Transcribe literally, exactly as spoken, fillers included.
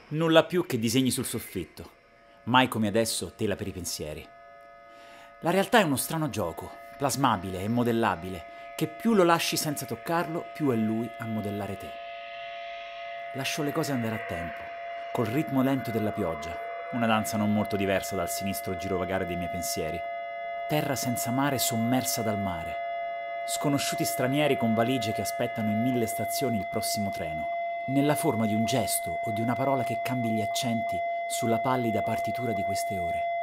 Nulla più che disegni sul soffitto. Mai come adesso tela per i pensieri. La realtà è uno strano gioco, plasmabile e modellabile, che più lo lasci senza toccarlo, più è lui a modellare te. Lascio le cose andare a tempo, col ritmo lento della pioggia, una danza non molto diversa dal sinistro girovagare dei miei pensieri. Terra senza mare sommersa dal mare. Sconosciuti stranieri con valigie che aspettano in mille stazioni il prossimo treno, nella forma di un gesto o di una parola che cambi gli accenti sulla pallida partitura di queste ore.